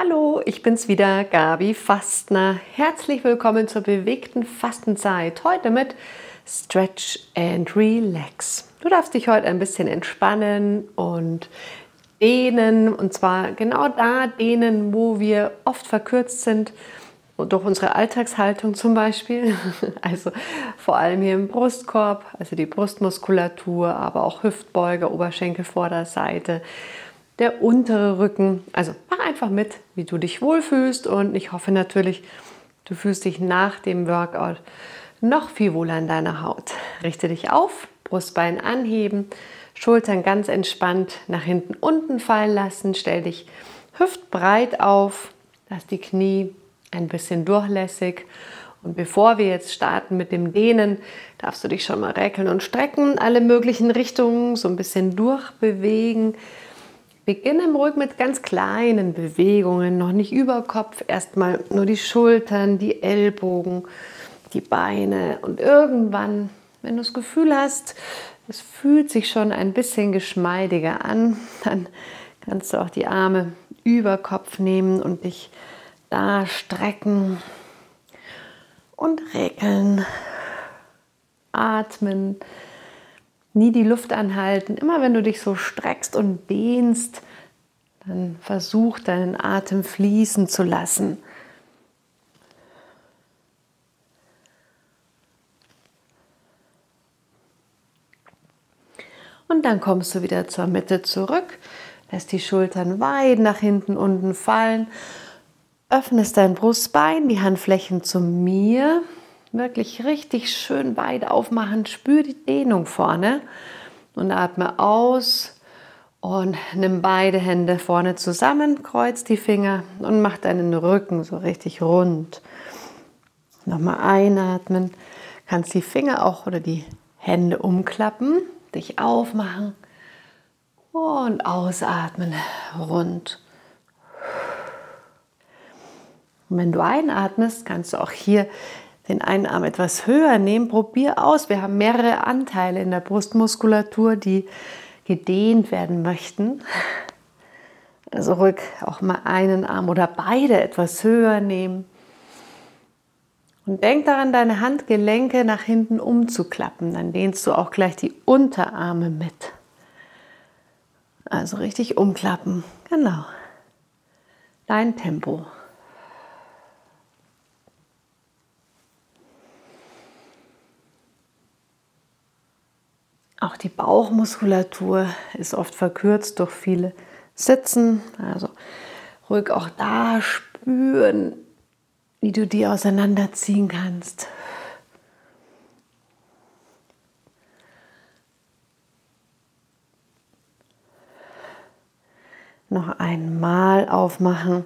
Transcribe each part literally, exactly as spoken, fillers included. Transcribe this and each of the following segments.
Hallo, ich bin's wieder, Gabi Fastner. Herzlich willkommen zur bewegten Fastenzeit. Heute mit Stretch and Relax. Du darfst dich heute ein bisschen entspannen und dehnen. Und zwar genau da dehnen, wo wir oft verkürzt sind. Durch unsere Alltagshaltung zum Beispiel. Also vor allem hier im Brustkorb, also die Brustmuskulatur, aber auch Hüftbeuger, Oberschenkelvorderseite. Der untere Rücken, also mach einfach mit, wie du dich wohlfühlst, und ich hoffe natürlich, du fühlst dich nach dem Workout noch viel wohler in deiner Haut. Richte dich auf, Brustbein anheben, Schultern ganz entspannt nach hinten unten fallen lassen, stell dich hüftbreit auf, lass die Knie ein bisschen durchlässig. Und bevor wir jetzt starten mit dem Dehnen, darfst du dich schon mal räkeln und strecken, alle möglichen Richtungen so ein bisschen durchbewegen. Beginne ruhig mit ganz kleinen Bewegungen, noch nicht über Kopf, erstmal nur die Schultern, die Ellbogen, die Beine, und irgendwann, wenn du das Gefühl hast, es fühlt sich schon ein bisschen geschmeidiger an, dann kannst du auch die Arme über Kopf nehmen und dich da strecken und räkeln, atmen. Nie die Luft anhalten. Immer wenn du dich so streckst und dehnst, dann versuch deinen Atem fließen zu lassen. Und dann kommst du wieder zur Mitte zurück, lässt die Schultern weit nach hinten unten fallen, öffnest dein Brustbein, die Handflächen zu mir. Wirklich richtig schön weit aufmachen, spür die Dehnung vorne und atme aus und nimm beide Hände vorne zusammen, kreuz die Finger und mach deinen Rücken so richtig rund. Nochmal einatmen, kannst die Finger auch oder die Hände umklappen, dich aufmachen und ausatmen, rund. Und wenn du einatmest, kannst du auch hier den einen Arm etwas höher nehmen. Probier aus. Wir haben mehrere Anteile in der Brustmuskulatur, die gedehnt werden möchten. Also ruhig auch mal einen Arm oder beide etwas höher nehmen. Und denk daran, deine Handgelenke nach hinten umzuklappen. Dann dehnst du auch gleich die Unterarme mit. Also richtig umklappen. Genau. Dein Tempo. Auch die Bauchmuskulatur ist oft verkürzt durch viele Sitzen. Also ruhig auch da spüren, wie du die auseinanderziehen kannst. Noch einmal aufmachen.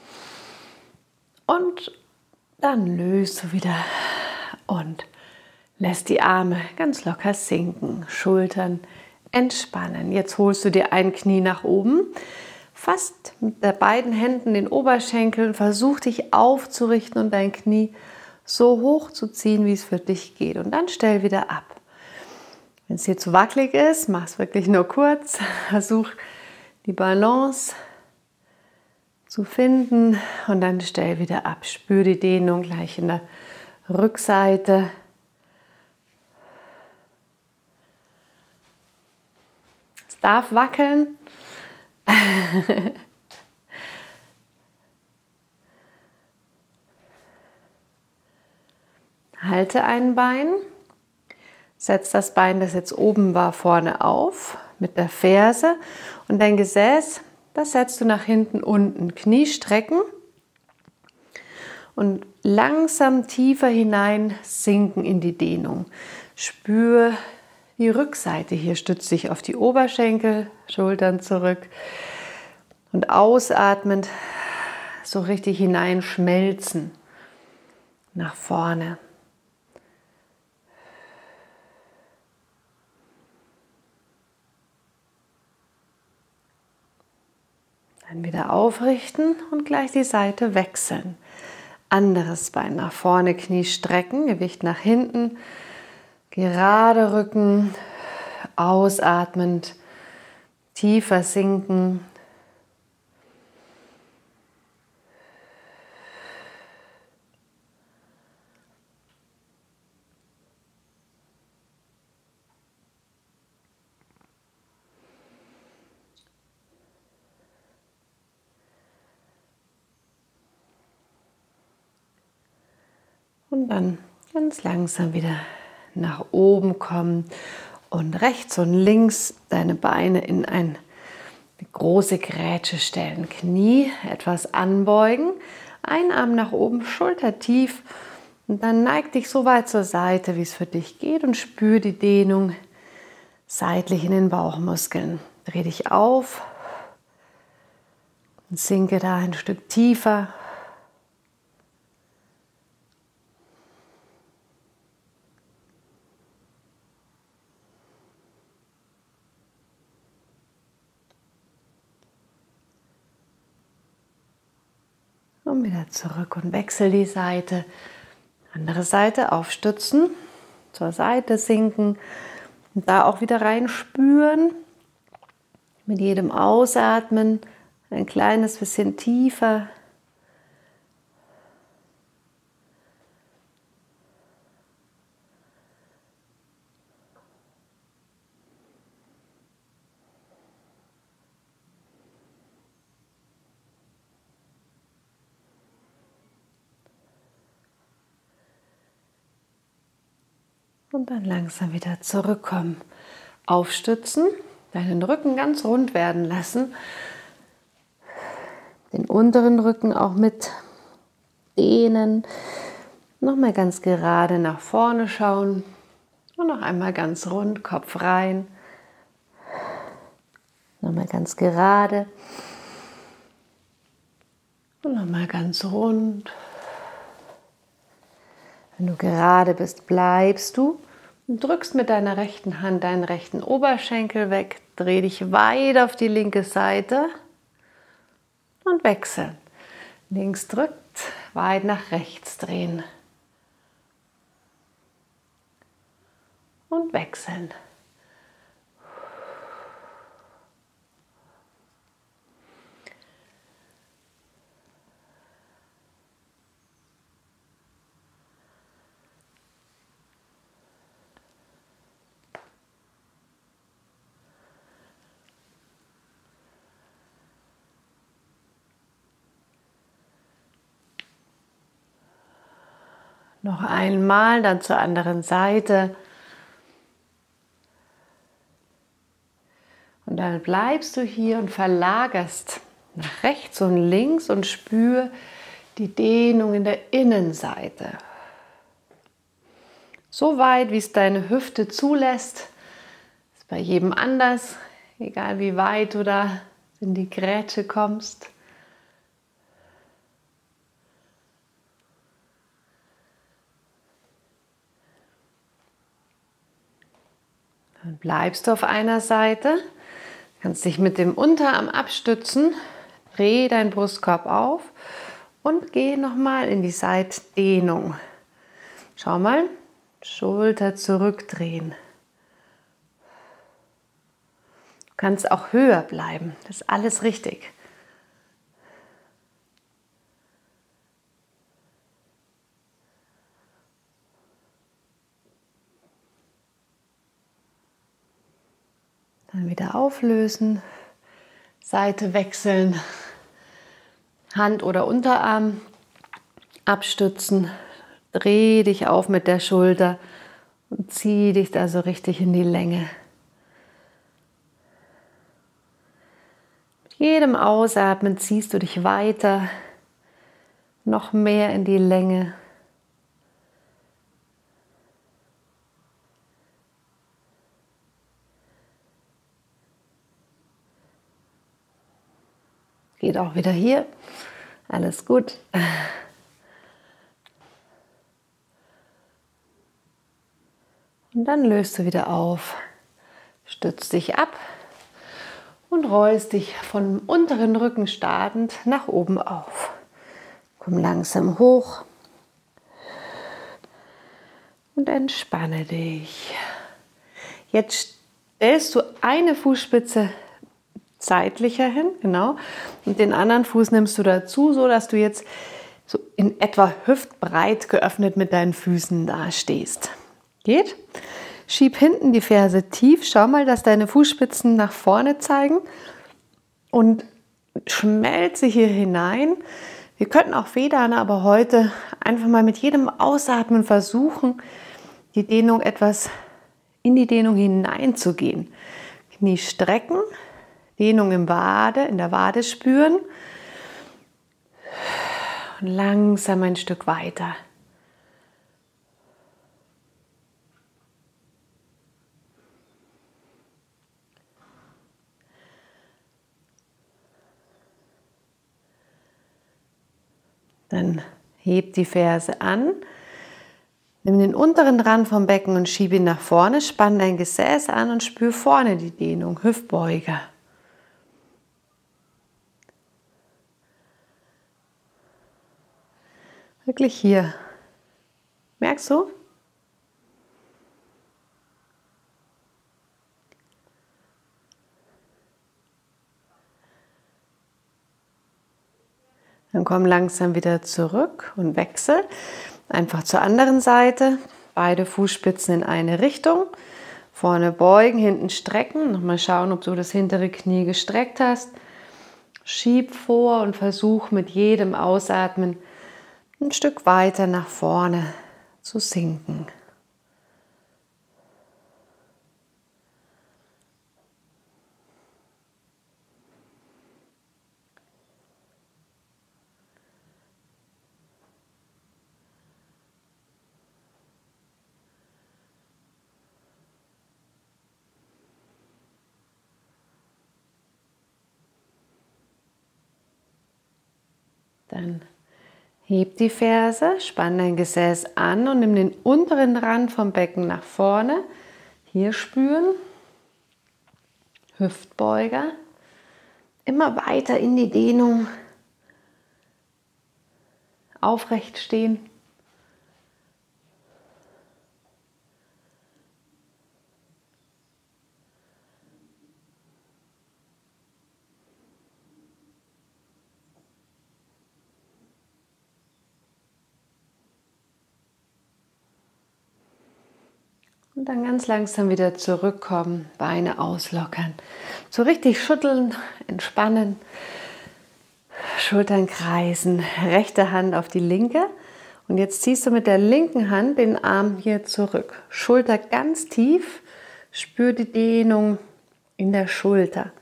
Und dann löst du wieder und lässt die Arme ganz locker sinken, Schultern entspannen. Jetzt holst du dir ein Knie nach oben, fasst mit den beiden Händen den Oberschenkel und versuch dich aufzurichten und dein Knie so hoch zu ziehen, wie es für dich geht. Und dann stell wieder ab. Wenn es dir zu wackelig ist, mach es wirklich nur kurz. Versuch die Balance zu finden und dann stell wieder ab. Spür die Dehnung gleich in der Rückseite. Darf wackeln. Halte ein Bein. Setz das Bein, das jetzt oben war, vorne auf mit der Ferse. Und dein Gesäß, das setzt du nach hinten unten. Knie strecken. Und langsam tiefer hinein sinken in die Dehnung. Spür die Rückseite hier, stützt dich auf die Oberschenkel, Schultern zurück und ausatmend so richtig hineinschmelzen nach vorne. Dann wieder aufrichten und gleich die Seite wechseln. Anderes Bein nach vorne, Knie strecken, Gewicht nach hinten. Gerade Rücken, ausatmend, tiefer sinken. Und dann ganz langsam wieder nach oben kommen und rechts und links deine Beine in ein, eine große Grätsche stellen. Knie etwas anbeugen, ein Arm nach oben, Schulter tief und dann neig dich so weit zur Seite, wie es für dich geht und spür die Dehnung seitlich in den Bauchmuskeln. Dreh dich auf und sinke da ein Stück tiefer. Und wieder zurück und wechsel die Seite. Andere Seite aufstützen, zur Seite sinken und da auch wieder rein spüren. Mit jedem Ausatmen ein kleines bisschen tiefer. Und dann langsam wieder zurückkommen. Aufstützen, deinen Rücken ganz rund werden lassen. Den unteren Rücken auch mit dehnen. Nochmal ganz gerade nach vorne schauen. Und noch einmal ganz rund, Kopf rein. Nochmal ganz gerade. Und nochmal ganz rund. Wenn du gerade bist, bleibst du und drückst mit deiner rechten Hand deinen rechten Oberschenkel weg. Dreh dich weit auf die linke Seite und wechseln. Links drückt, weit nach rechts drehen. Und wechseln. Noch einmal, dann zur anderen Seite. Und dann bleibst du hier und verlagerst nach rechts und links und spür die Dehnung in der Innenseite. So weit, wie es deine Hüfte zulässt. Ist bei jedem anders, egal wie weit du da in die Grätsche kommst. Dann bleibst du auf einer Seite, kannst dich mit dem Unterarm abstützen, dreh deinen Brustkorb auf und geh nochmal in die Seitdehnung. Schau mal, Schulter zurückdrehen. Du kannst auch höher bleiben, das ist alles richtig. Dann wieder auflösen, Seite wechseln, Hand oder Unterarm abstützen, dreh dich auf mit der Schulter und zieh dich da so richtig in die Länge. Mit jedem Ausatmen ziehst du dich weiter, noch mehr in die Länge. Geht auch wieder hier. Alles gut. Und dann löst du wieder auf. Stützt dich ab und rollst dich vom unteren Rücken startend nach oben auf. Komm langsam hoch und entspanne dich. Jetzt stellst du eine Fußspitze seitlicher hin, genau, und den anderen Fuß nimmst du dazu, so dass du jetzt so in etwa hüftbreit geöffnet mit deinen Füßen da stehst. Geht? Schieb hinten die Ferse tief, schau mal, dass deine Fußspitzen nach vorne zeigen und schmelze hier hinein. Wir könnten auch Vedana, aber heute einfach mal mit jedem Ausatmen versuchen, die Dehnung etwas in die Dehnung hineinzugehen. Knie strecken, Dehnung im Wade, in der Wade spüren und langsam ein Stück weiter. Dann heb die Ferse an, nimm den unteren Rand vom Becken und schiebe ihn nach vorne, spann dein Gesäß an und spür vorne die Dehnung, Hüftbeuger. Wirklich hier. Merkst du? Dann komm langsam wieder zurück und wechsel. Einfach zur anderen Seite. Beide Fußspitzen in eine Richtung. Vorne beugen, hinten strecken. Nochmal schauen, ob du das hintere Knie gestreckt hast. Schieb vor und versuch mit jedem Ausatmen ein Stück weiter nach vorne zu sinken. Dann heb die Ferse, spann dein Gesäß an und nimm den unteren Rand vom Becken nach vorne. Hier spüren. Hüftbeuger. Immer weiter in die Dehnung. Aufrecht stehen. Und dann ganz langsam wieder zurückkommen, Beine auslockern. So richtig schütteln, entspannen, Schultern kreisen, rechte Hand auf die linke. Und jetzt ziehst du mit der linken Hand den Arm hier zurück. Schulter ganz tief, spür die Dehnung in der Schulter.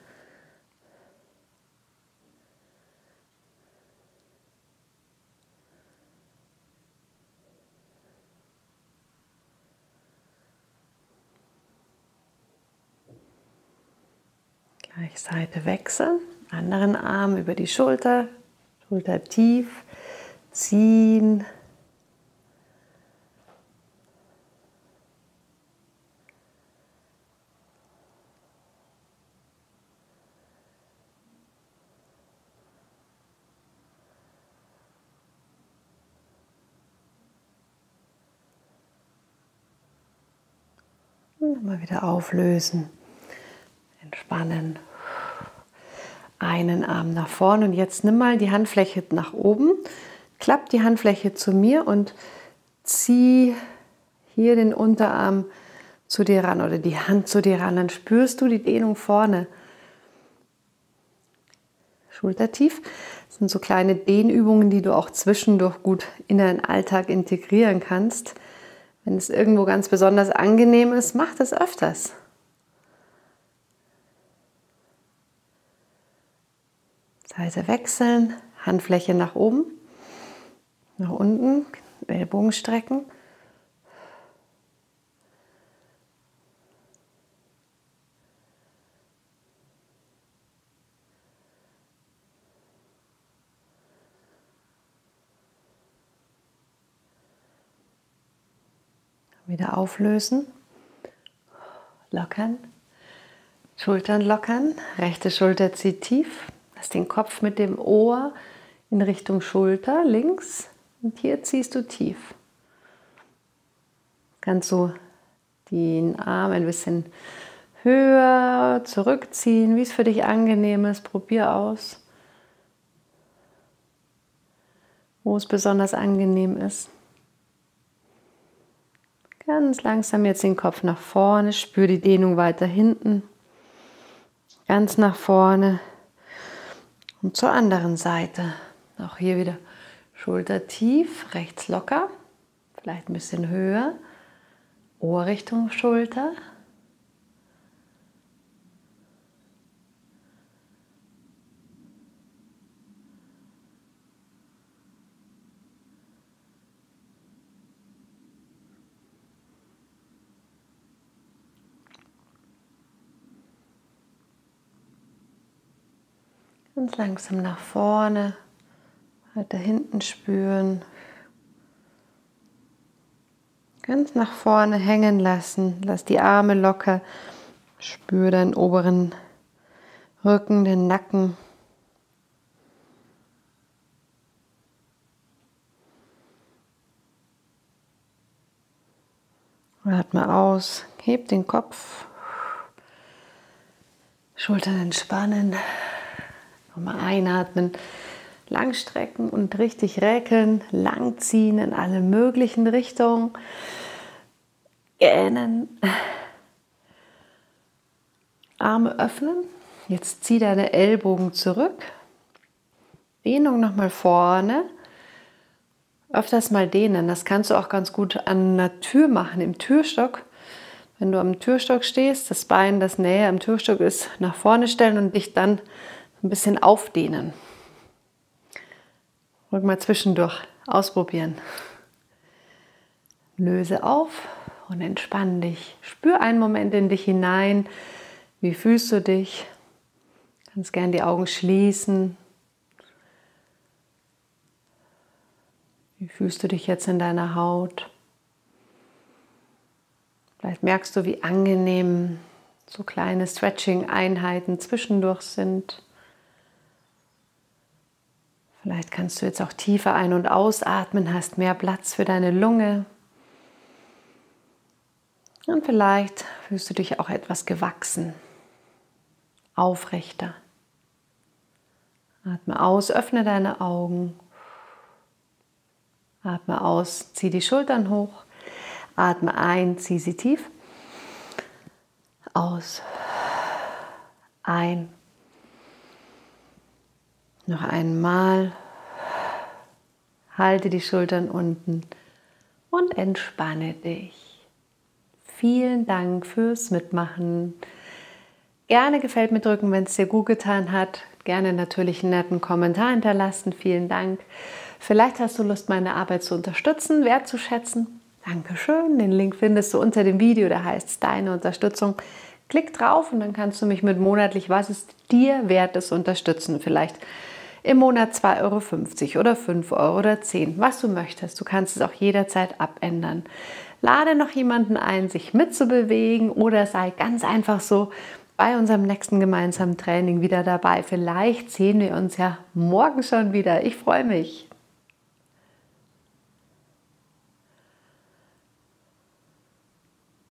Gleich Seite wechseln, anderen Arm über die Schulter, Schulter tief, ziehen. Und mal wieder auflösen, entspannen. Einen Arm nach vorne und jetzt nimm mal die Handfläche nach oben, klapp die Handfläche zu mir und zieh hier den Unterarm zu dir ran oder die Hand zu dir ran. Dann spürst du die Dehnung vorne. Schultertief. Das sind so kleine Dehnübungen, die du auch zwischendurch gut in deinen Alltag integrieren kannst. Wenn es irgendwo ganz besonders angenehm ist, mach das öfters. Seite wechseln, Handfläche nach oben, nach unten, Ellbogen strecken. Wieder auflösen, lockern, Schultern lockern, rechte Schulter zieht tief. Lass den Kopf mit dem Ohr in Richtung Schulter, links. Und hier ziehst du tief. Kannst du den Arm ein bisschen höher zurückziehen, wie es für dich angenehm ist. Probier aus, wo es besonders angenehm ist. Ganz langsam jetzt den Kopf nach vorne, spür die Dehnung weiter hinten. Ganz nach vorne. Und zur anderen Seite. Auch hier wieder Schulter tief, rechts locker, vielleicht ein bisschen höher, Ohr Richtung Schulter. Ganz langsam nach vorne, weiter hinten spüren. Ganz nach vorne hängen lassen, lass die Arme locker, spür deinen oberen Rücken, den Nacken. Atme aus, heb den Kopf, Schultern entspannen. Nochmal einatmen, lang strecken und richtig recken, lang ziehen in alle möglichen Richtungen. Gähnen. Arme öffnen. Jetzt zieh deine Ellbogen zurück. Dehnung nochmal vorne. Öfters mal dehnen. Das kannst du auch ganz gut an einer Tür machen, im Türstock. Wenn du am Türstock stehst, das Bein, das näher am Türstock ist, nach vorne stellen und dich dann ein bisschen aufdehnen. Rück mal zwischendurch ausprobieren. Löse auf und entspann dich. Spür einen Moment in dich hinein. Wie fühlst du dich? Du kannst gerne die Augen schließen. Wie fühlst du dich jetzt in deiner Haut? Vielleicht merkst du, wie angenehm so kleine Stretching-Einheiten zwischendurch sind. Vielleicht kannst du jetzt auch tiefer ein- und ausatmen, hast mehr Platz für deine Lunge. Und vielleicht fühlst du dich auch etwas gewachsen, aufrechter. Atme aus, öffne deine Augen. Atme aus, zieh die Schultern hoch. Atme ein, zieh sie tief. Aus. Ein. Noch einmal. Halte die Schultern unten und entspanne dich. Vielen Dank fürs Mitmachen. Gerne gefällt mir drücken, wenn es dir gut getan hat. Gerne natürlich einen netten Kommentar hinterlassen. Vielen Dank. Vielleicht hast du Lust, meine Arbeit zu unterstützen, wertzuschätzen. Dankeschön. Den Link findest du unter dem Video, der heißt Deine Unterstützung. Klick drauf und dann kannst du mich mit monatlich, was es dir wert ist, unterstützen. Vielleicht im Monat zwei Euro fünfzig oder fünf Euro oder zehn, was du möchtest. Du kannst es auch jederzeit abändern. Lade noch jemanden ein, sich mitzubewegen oder sei ganz einfach so bei unserem nächsten gemeinsamen Training wieder dabei. Vielleicht sehen wir uns ja morgen schon wieder. Ich freue mich.